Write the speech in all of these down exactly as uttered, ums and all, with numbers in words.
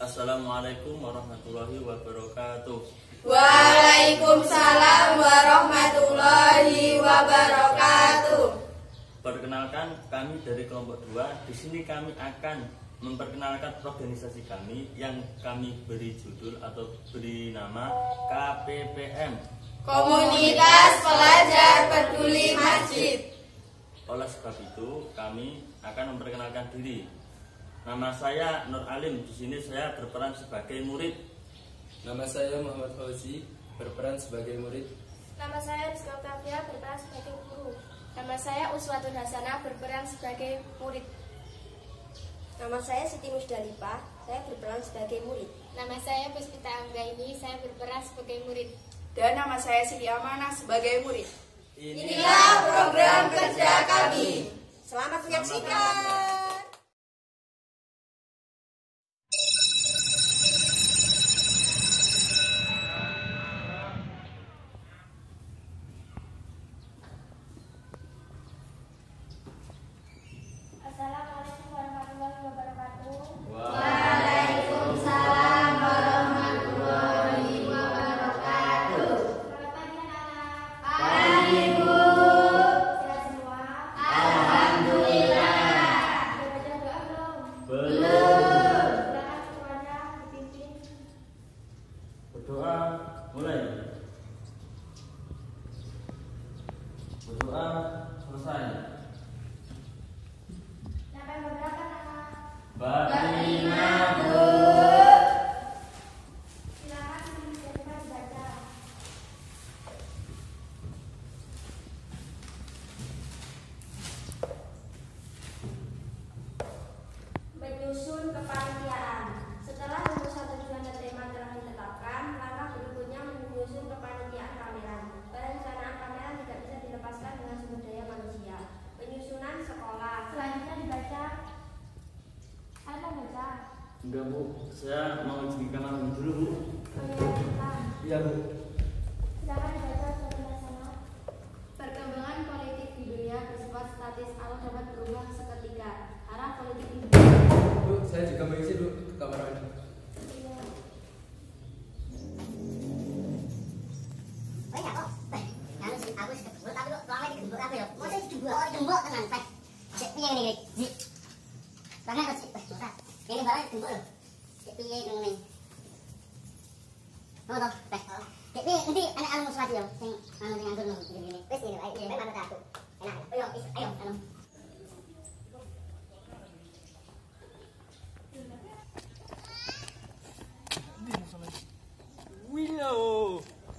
Assalamualaikum warahmatullahi wabarakatuh. Waalaikumsalam warahmatullahi wabarakatuh. Perkenalkan, kami dari kelompok dua. Di sini kami akan memperkenalkan organisasi kami yang kami beri judul atau beri nama K P P M, Komunitas Pelajar Peduli Masjid. Oleh sebab itu, kami akan memperkenalkan diri. Nama saya Nur Alim. Di sini saya berperan sebagai murid. Nama saya Muhammad Fauzi, berperan sebagai murid. Nama saya Rizka Octavia, berperan sebagai guru. Nama saya Uswatun Hasanah, berperan sebagai murid. Nama saya Siti Musdalifah, saya berperan sebagai murid. Nama saya Puspita Anggraini, saya berperan sebagai murid. Dan nama saya Siti Amanah sebagai murid. Inilah program kerja kami. Selamat menyaksikan. Assalamualaikum warahmatullahi wabarakatuh. Waalaikumsalam warahmatullahi wabarakatuh. Selamat pagi anak-anak. Pagi Bu. Sehat semua? Alhamdulillah. Sudah baca doa belum? Belum. Silakan semuanya dipimpin. Berdoa mulai. Berdoa selesai. Siapa yang berangkat anak? Berlima. Silakan dipimpin dibaca. Menyusun kepanitiaan. Setelah rumusan tujuan dan tema telah ditetapkan, langkah berikutnya menyusun kepanitiaan pameran. Perencanaan pameran tidak bisa dilepaskan dengan sumber daya manusia. Penyusunan sekolah. Selanjutnya dibaca. Ada baca. Enggak Bu, saya mau izin ke kamar dulu Bu. Penyampaian. Iya Bu. Silakan dibaca sebelah sana. Perkembangan politik di dunia bersifat statis atau dapat berubah seketika. Arah politik di Bu, saya juga mau isi dulu ke kamar mandi. Oh iya kok, eh, nganu sih, aku sih kegembok, tapi kok selama ini kegembok apa ya? Masa ini kegembok, oh kegembok tenan, Pak. Cek piye ngene iki, Zi. Tangan kok sih, eh, ora. Ini barang kegembok lho. Cek piye ngene. Oh toh, Pak. Cek piye nanti anak anu muswati yo, sing anu sing nganggur ngene. Wis ngene ae, iki manut aku. Enak. Ayo, ayo, anu. Willow.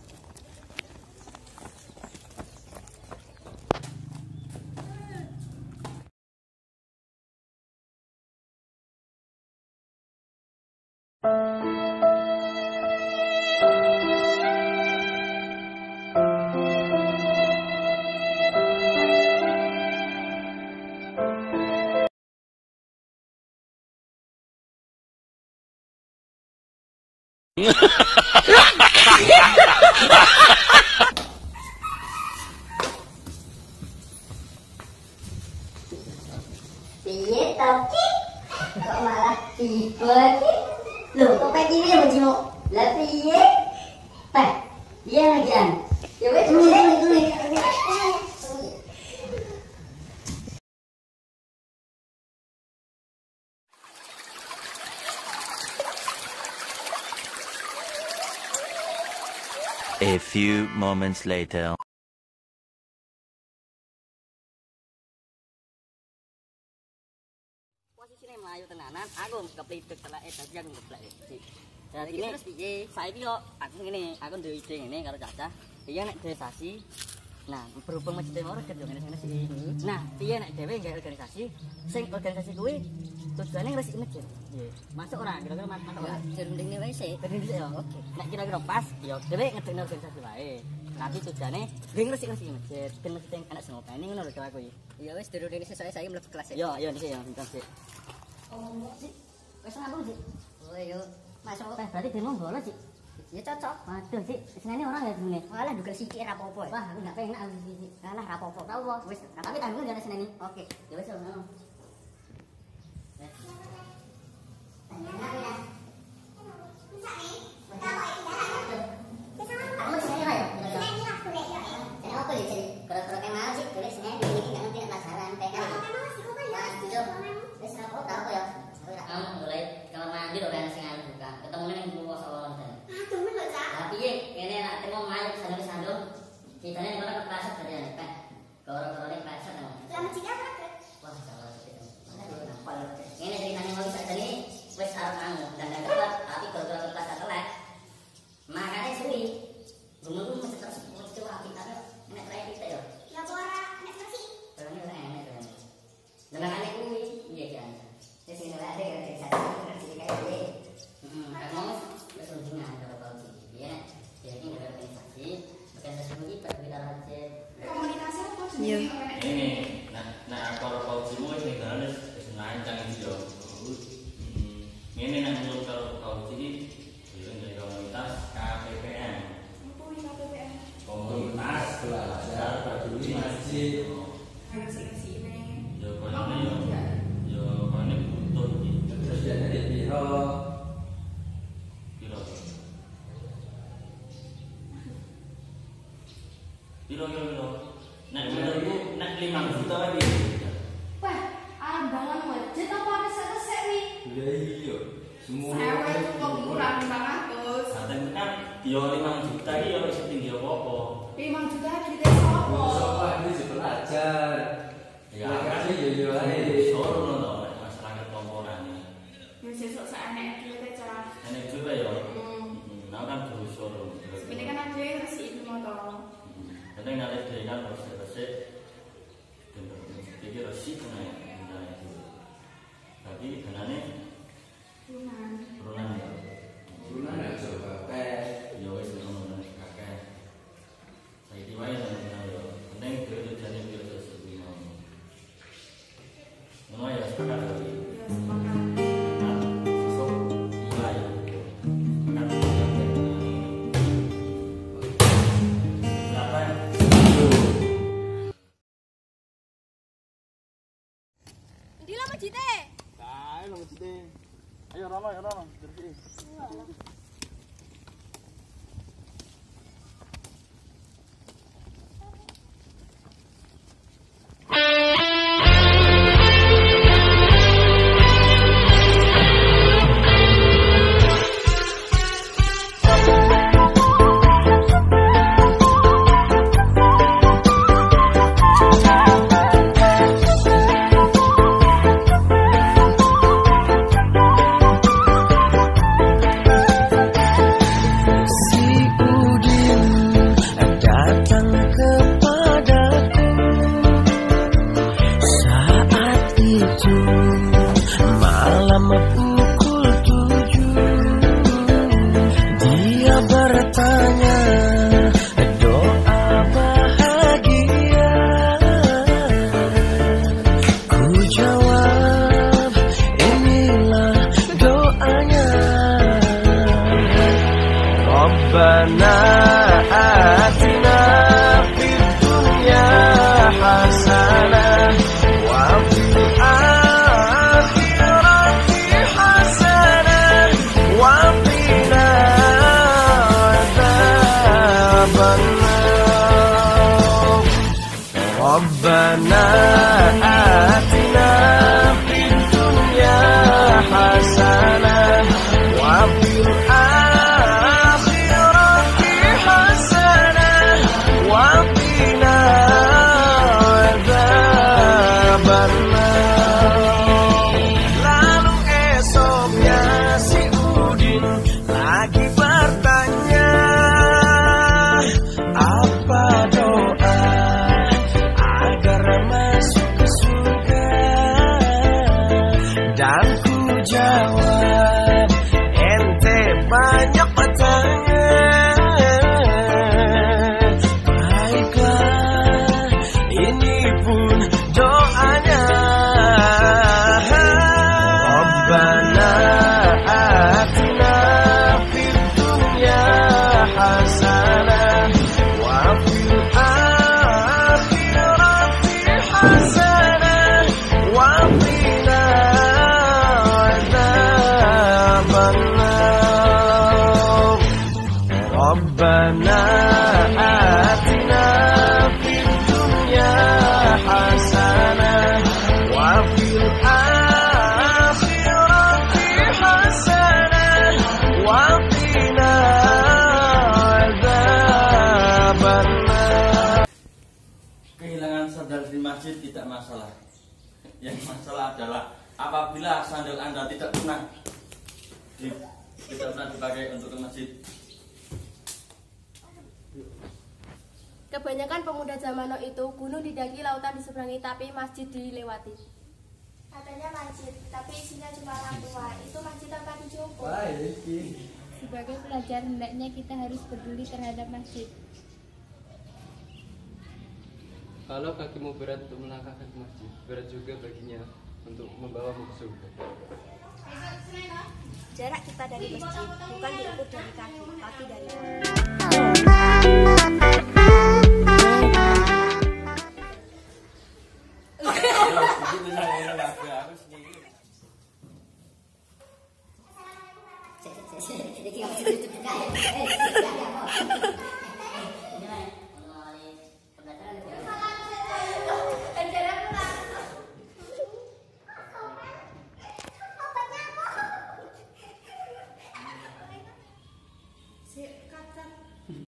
Piye toh, Ki? Kok malah tiba Ki? Loh, kok kayak gini ya Bojimo? Lah piye? Pak, dia lagi an. Ya wes, dulu dulu dulu. A few moments later. Posisine mlayu tenanan, aku keplituk teleke dadi aku ngeblek. Dari ini terus piye? Saiki yo aku ngene, aku duwe ide ngene karo Caca. Piye nek desasi? Nah, berhubung masjid mau reget yo ngene-ngene sih. Nah, piye nek dhewe gawe organisasi? Sing organisasi kuwi tujuane ngresiki masjid. Nggih. Masuk ora? Kira-kira masuk ora? Dirundingne wae sih. Dirundingne yo. Oke. Nek kira-kira pas, yo dhewe ngedekne organisasi wae. Tapi tujuane dhewe ngresiki masjid. Ben masjid enak sing ngopeni ngono lho aku. Ya wis dirundingne sesuk saiki mlebu kelas. Yo, yo dhisik yo, bentar sik. Oh, sih. Wis ngambung sih. Oh, yo. Masuk teh berarti demo bola sih. Ya cocok. Waduh sih, senene orang ya dene. Walah dugal sithik ra apa-apa. Wah, aku enggak pengen aku sithik. Alah ra apa-apa. Tau apa? Wis, tapi tanggung jane senene. Oke. Ya wis ngono. Kira-kira. Nek menurutku nek lima juta iki. Wah, arep bangun masjid apa resek-resek wi? Ya iya. Semua Sewa itu kok kurang lima ratus. Saten kan yo lima juta iki yo wis tinggi apa-apa. lima juta kita sopo? Sopo ini belajar. Ya kan kan yo yo ae. soro to masyarakat komporan. Ya sesuk sak enek duit cara. Enek juga ya. Hmm. Hmm, nah kan terus soro. Ini kan ada yang resik itu motor. Kadang ngalih dhewe kan resik-resik. Iki resik nae. Tapi benane Lunan. turunan ya. Turunan ya coba pes. Ya wis ngono kakek. Saiki wae nang yo. Penting dhewe jane biar sesuai mau. Ngono ya sepakat lagi. Ya sepakat. Nah, sesuk mulai. Makan Silakan. Ndi lah masjide? Kae lho mesti. Ayo Rama, ayo Rama, bersih. Rabbana atina fid dunya hasanah wa fil akhirati hasanah wa qina adzabannar. Lalu esoknya si Udin lagi bertanya, apa doa agar masuk ke surga? Dan ku jawab, ente banyak bertanya. Baiklah, ini pun doanya. Rabbana atina fid dunya hasanah wa fil akhirati hasanah wa qina adzabannar. Rabbana atina fid dunya hasanah wa fil akhirati hasanah wa qina adzabannar. Kehilangan sandal di masjid tidak masalah. Yang masalah adalah apabila sandal Anda tidak pernah di, tidak pernah dipakai untuk ke masjid. Kebanyakan pemuda zaman now itu gunung didaki, lautan diseberangi, tapi masjid dilewati. Katanya masjid, tapi isinya cuma orang tua. Itu masjid apa dicoba? Baik iki. Sebagai pelajar, hendaknya kita harus peduli terhadap masjid. Kalau kakimu berat untuk melangkahkan ke masjid, berat juga baginya untuk membawamu ke surga. Jarak kita dari masjid bukan diukur dari kaki, tapi dari hati. Jadi